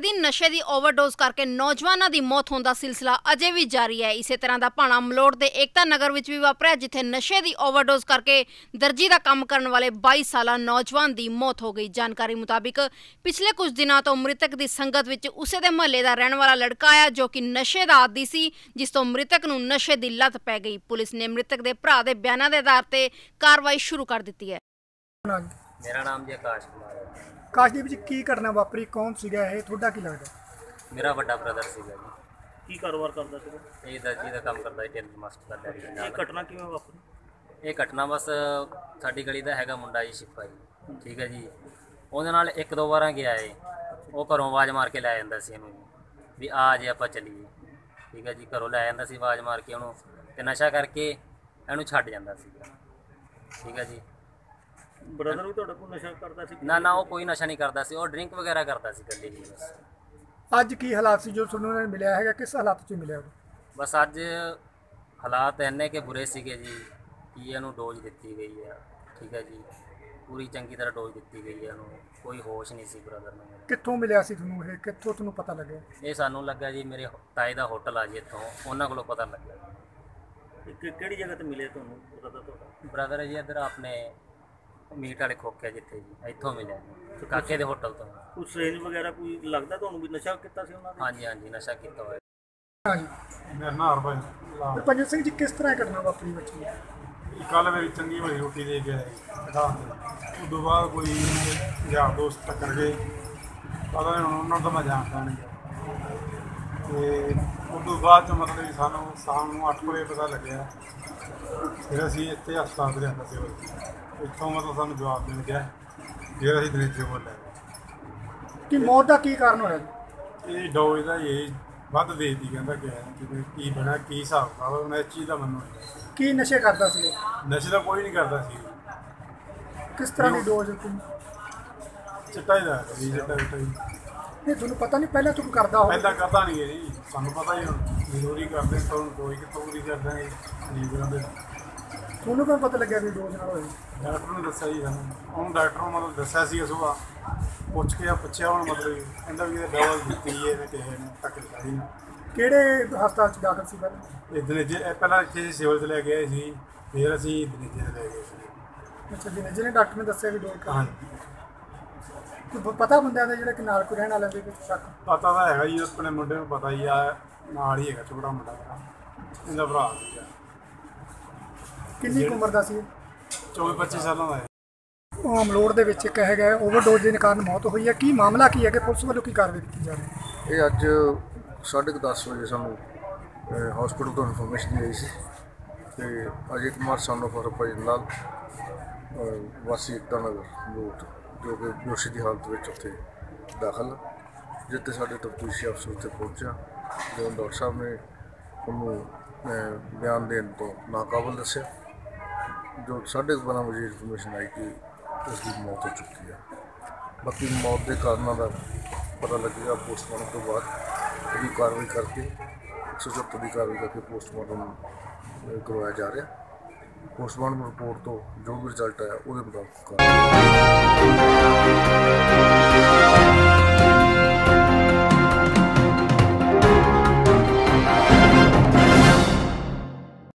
दिन नशे की ओवरडोज करके नौजवानों की मौत होने का सिलसिला अजे भी जारी है। इस तरह का भाना मलोट के एकता नगर में भी वापरिया, जिथे नशे की ओवरडोज करके दर्जी का काम करने वाले 22 साल नौजवान की मौत हो गई। जानकारी मुताबिक पिछले कुछ दिनों तो मृतक की संगत में उसे दे महल्ले का रहने वाला लड़का आया जो कि नशे का आदी सी, जिस तो मृतक नूं नशे की लत पै गई। पुलिस ने मृतक के भरा के बयानों के आधार पर कार्रवाई शुरू कर दी है। मेरा नाम जी आकाश कुमार है। काशदीप जी की घटना वापरी, कौन सीगा ਇਹ ਤੁਹਾਡਾ ਕੀ ਲੱਗਦਾ? मेरा बड़ा ब्रदर सीगा जी, ਕੀ ਕਾਰੋਬਾਰ ਕਰਦਾ ਸੀਗਾ? ਇਹ ਦਰਜੀ ਦਾ ਕੰਮ ਕਰਦਾ ਸੀ, ਟੇਲਰ ਮਾਸਟਰ ਦਾ ਡੈਡੀ ਇਹ ਨਾਲ। ਘਟਨਾ ਕਿਵੇਂ ਵਾਪਰੀ? ਇਹ ਘਟਨਾ ਬਸ ਸਾਡੀ ਗਲੀ ਦਾ ਹੈਗਾ ਮੁੰਡਾ ਜੀ ਸ਼ਿਪਾ ਜੀ, ਠੀਕ ਹੈ ਜੀ। ਉਹਦੇ ਨਾਲ ਇੱਕ ਦੋ ਵਾਰਾਂ ਗਿਆ ਏ, ਉਹ ਘਰੋਂ ਆਵਾਜ਼ ਮਾਰ ਕੇ ਲੈ ਜਾਂਦਾ ਸੀ ਇਹਨੂੰ ਵੀ ਆ ਜੇ ਆਪਾਂ ਚੱਲੀਏ, ਠੀਕ ਹੈ ਜੀ। ਘਰੋਂ ਲੈ ਜਾਂਦਾ ਸੀ ਆਵਾਜ਼ ਮਾਰ ਕੇ ਉਹਨੂੰ, ਤੇ ਨਸ਼ਾ ਕਰਕੇ ਇਹਨੂੰ ਛੱਡ ਜਾਂਦਾ ਸੀਗਾ, ਠੀਕ ਹੈ ਜੀ। ਬ੍ਰਦਰ ਵੀ ਤੁਹਾਡੇ ਕੋਲ ਨਸ਼ਾ ਕਰਦਾ ਸੀ? ਨਾ ਉਹ ਕੋਈ ਨਸ਼ਾ ਨਹੀਂ ਕਰਦਾ ਸੀ, ਉਹ ਡਰਿੰਕ ਵਗੈਰਾ ਕਰਦਾ ਸੀ ਇਕੱਲੇ ਜੀ ਬਸ। ਅੱਜ ਕੀ ਹਾਲਾਤ ਸੀ ਜੋ ਤੁਹਾਨੂੰ ਨੇ ਮਿਲਿਆ ਹੈਗਾ, ਕਿਸ ਹਾਲਾਤ 'ਚ ਮਿਲਿਆ? ਬਸ ਅੱਜ ਹਾਲਾਤ ਇੰਨੇ ਕਿ ਬੁਰੇ ਸੀਗੇ ਜੀ ਕਿ ਇਹਨੂੰ ਡੋਜ਼ ਦਿੱਤੀ ਗਈ ਹੈ, ਠੀਕ ਹੈ ਜੀ। ਪੂਰੀ ਚੰਗੀ ਤਰ੍ਹਾਂ ਡੋਜ਼ ਦਿੱਤੀ ਗਈ ਹੈ ਇਹਨੂੰ, ਕੋਈ ਹੋਸ਼ ਨਹੀਂ ਸੀ ਬ੍ਰਦਰ ਨੂੰ ਮੇਰੇ। ਕਿੱਥੋਂ ਮਿਲਿਆ ਸੀ ਤੁਹਾਨੂੰ ਇਹ, ਕਿੱਥੋਂ ਤੁਹਾਨੂੰ ਪਤਾ ਲੱਗਿਆ? ਇਹ ਸਾਨੂੰ ਲੱਗਾ ਜੀ ਮੇਰੇ ਤਾਏ ਦਾ ਹੋਟਲ ਆ ਜੀ ਇੱਥੋਂ, ਉਹਨਾਂ ਕੋਲੋਂ ਪਤਾ ਲੱਗਿਆ। ਕਿਹੜੀ ਜਗ੍ਹਾ ਤੇ ਮਿਲੇ ਤੁਹਾਨੂੰ ਬ੍ਰਦਰ ਤੁਹਾਡਾ? ਬ੍ਰਦਰ ਜੀ ਇੱਧਰ ਆਪਣੇ ਮੀਟ ਵਾਲੇ ਖੋਖੇ ਜਿੱਥੇ ਜੀ, ਇੱਥੋਂ ਮਿਲਿਆ ਜੀ, ਕਾਕੇ ਦੇ ਹੋਟਲ ਤੋਂ। ਕੋਈ ਸਟ੍ਰੇਨ ਵਗੈਰਾ ਕੋਈ ਲੱਗਦਾ ਤੁਹਾਨੂੰ ਵੀ ਨਸ਼ਾ ਕੀਤਾ ਸੀ ਉਹਨਾਂ ਨੇ? ਹਾਂਜੀ ਨਸ਼ਾ ਕੀਤਾ ਹੋਇਆ। ਹਾਂਜੀ, ਮੇਰਾ ਨਾਮ ਹਰਭਜਨ। ਰੁਪਿੰਦਰ ਸਿੰਘ ਜੀ, ਕਿਸ ਤਰ੍ਹਾਂ ਘਟਨਾ ਵਾਪਰੀ ਬੱਚੀ? ਕੱਲ੍ਹ ਮੇਰੀ ਚੰਗੀ ਹੋਈ ਰੋਟੀ ਦੇ ਕੇ ਦੁਕਾਨ 'ਤੇ, ਉਦੋਂ ਬਾਅਦ ਕੋਈ ਯਾਰ ਦੋਸਤ ਟੱਕਰ ਗਏ, ਪਤਾ ਨਹੀਂ ਹੁਣ ਉਹਨਾਂ ਨੂੰ ਤਾਂ ਮੈਂ ਜਾਣਦਾ ਨਹੀਂ। ਅਤੇ ਉਦੋਂ ਬਾਅਦ 'ਚ ਮਤਲਬ ਕਿ ਸਾਨੂੰ ਸ਼ਾਮ ਨੂੰ 8 ਵਜੇ ਪਤਾ ਲੱਗਿਆ, ਫਿਰ ਅਸੀਂ ਇੱਥੇ ਹਸਪਤਾਲ 'ਤੇ ਲਿਆਂਦਾ ਸੀ। ਇੱਥੋਂ ਮਤਲਬ ਸਾਨੂੰ ਜਵਾਬ ਮਿਲ ਗਿਆ, ਫਿਰ ਅਸੀਂ ਦਰੇਜੇ ਕੋਲ ਲੈ ਗਏ। ਕਿ ਮੌਤ ਦਾ ਕੀ ਕਾਰਨ ਹੋਇਆ? ਇਹ ਡੋਜ਼ ਦਾ ਇਹ ਵੱਧ ਦੇ ਦਿੱਤੀ ਕਹਿੰਦਾ ਕਿ ਕੀ ਬਣਿਆ, ਕੀ ਹਿਸਾਬ ਕਿਤਾਬ ਹੁਣ ਇਸ ਚੀਜ਼ ਦਾ ਮੈਨੂੰ ਕੀ ਨਸ਼ੇ ਕਰਦਾ ਸੀ? ਨਸ਼ੇ ਦਾ ਕੋਈ ਨਹੀਂ ਕਰਦਾ ਸੀ। ਕਿਸ ਤਰ੍ਹਾਂ ਦੀ ਡੋਜ਼? ਚਿੱਟਾ ਹੀ ਦਾ ਜੀ, ਚਿੱਟਾ ਹੀ। ਨਹੀਂ, ਤੁਹਾਨੂੰ ਪਤਾ ਨਹੀਂ ਪਹਿਲਾਂ ਤੁਹਾਨੂੰ ਕਰਦਾ ਹੋ? ਪਹਿਲਾਂ ਕਰਦਾ ਨਹੀਂ ਜੀ, ਸਾਨੂੰ ਪਤਾ ਹੀ ਹੁਣ ਜ਼ਰੂਰੀ ਕਰਦੇ ਤੋਂ ਕੋਈ ਕਿਤੋਂ ਪੂਰੀ ਕਰਦਾ ਜੀ ਕਰਦੇ। ਤੁਹਾਨੂੰ ਕਿਵੇਂ ਪਤਾ ਲੱਗਿਆ ਵੀ ਡੋਜ਼ ਨਾਲ ਹੋਈ? ਡਾਕਟਰ ਨੇ ਦੱਸਿਆ ਜੀ ਸਾਨੂੰ, ਉਹਨੂੰ ਡਾਕਟਰ ਨੂੰ ਮਤਲਬ ਦੱਸਿਆ ਸੀ ਸੁਬਾਹ, ਪੁੱਛ ਕੇ ਪੁੱਛਿਆ ਹੁਣ ਮਤਲਬ ਕਹਿੰਦਾ ਵੀ ਇਹ ਦਵਾ ਦਿੱਤੀ ਹੈ ਇਹਨੇ ਕਿਸੇ ਨੇ ਤੱਕ ਨਹੀਂ। ਕਿਹੜੇ ਹਸਪਤਾਲ 'ਚ ਦਾਖਲ ਸੀ ਪਹਿਲਾਂ? ਇਹ ਦਨੇਜੇ ਪਹਿਲਾਂ ਇੱਥੇ ਸਿਵਲ 'ਚ ਲੈ ਕੇ ਆਏ ਸੀ, ਫਿਰ ਅਸੀਂ ਦਨੇਜੇ 'ਤੇ ਲੈ ਗਏ ਸੀ। ਅੱਛਾ, ਜਿਹਨੇ ਡਾਕਟਰ ਨੇ ਦੱਸਿਆ ਵੀ ਡੋਜ਼ ਹਾਂਜੀ। ਕੋਈ ਪਤਾ ਬੰਦਿਆਂ ਦੇ ਜਿਹੜੇ ਕਿ ਨਾਲ ਕੋਈ ਰਹਿਣ ਵਾਲਿਆਂ ਦੇ ਵਿੱਚ ਸ਼ੱਕ? ਪਤਾ ਤਾਂ ਹੈਗਾ ਜੀ, ਆਪਣੇ ਮੁੰਡੇ ਨੂੰ ਪਤਾ ਹੀ ਆ, ਨਾਲ ਹੀ ਹੈਗਾ ਛੋਟਾ ਮੁੰਡਾ ਇਹਦਾ ਭਰਾ ਸੀਗਾ। ਕਿੰਨੀ ਕੁ ਉਮਰ ਦਾ ਸੀ? 24-25 ਸਾਲਾਂ ਦਾ ਹੈ। ਉਹ ਮਲੋੜ ਦੇ ਵਿੱਚ ਇੱਕ ਹੈਗਾ ਓਵਰਡੋਜ਼ ਦੇ ਕਾਰਨ ਮੌਤ ਹੋਈ ਹੈ, ਕੀ ਮਾਮਲਾ ਕੀ ਹੈ ਕਿ ਪੁਲਿਸ ਵੱਲੋਂ ਕੀ ਕਾਰਵਾਈ ਕੀਤੀ ਜਾ ਰਹੀ ਹੈ? ਇਹ ਅੱਜ 10:30 ਵਜੇ ਸਾਨੂੰ ਹਸਪੀਟਲ ਤੋਂ ਇਨਫੋਰਮੇਸ਼ਨ ਮਿਲੀ ਸੀ ਕਿ ਅਜੇ ਕੁਮਾਰ ਸਾਨੂੰ ਹਰਭਜਨ ਲਾਲ ਵਾਸੀ ਏਕਤਾ ਨਗਰ ਮਲੋਟ, ਜੋ ਕਿ ਬੇਹੋਸ਼ੀ ਦੀ ਹਾਲਤ ਵਿੱਚ ਉੱਥੇ ਦਾਖਲ, ਜਿੱਥੇ ਸਾਡੇ ਤਫਤੀਸ਼ੀ ਅਫਸਰ ਉੱਥੇ ਪਹੁੰਚਿਆ। ਜਦੋਂ ਡਾਕਟਰ ਸਾਹਿਬ ਨੇ ਉਹਨੂੰ ਬਿਆਨ ਦੇਣ ਤੋਂ ਨਾਕਾਬਲ ਦੱਸਿਆ, ਜੋ 12:30 ਵਜੇ ਇਨਫੋਰਮੇਸ਼ਨ ਆਈ ਕਿ ਉਸ ਦੀ ਮੌਤ ਹੋ ਚੁੱਕੀ ਹੈ। ਬਾਕੀ ਮੌਤ ਦੇ ਕਾਰਨਾਂ ਦਾ ਪਤਾ ਲੱਗੇਗਾ ਪੋਸਟਮਾਰਟਮ ਤੋਂ ਬਾਅਦ। ਉਹਦੀ ਕਾਰਵਾਈ ਕਰਕੇ 174 ਦੀ ਕਾਰਵਾਈ ਕਰਕੇ ਪੋਸਟਮਾਰਟਮ ਕਰਵਾਇਆ ਜਾ ਰਿਹਾ। ਪੋਸਟਮਾਰਟਮ ਰਿਪੋਰਟ ਤੋਂ ਜੋ ਵੀ ਰਿਜ਼ਲਟ ਆਇਆ ਉਹਦੇ ਮੁਤਾਬਕ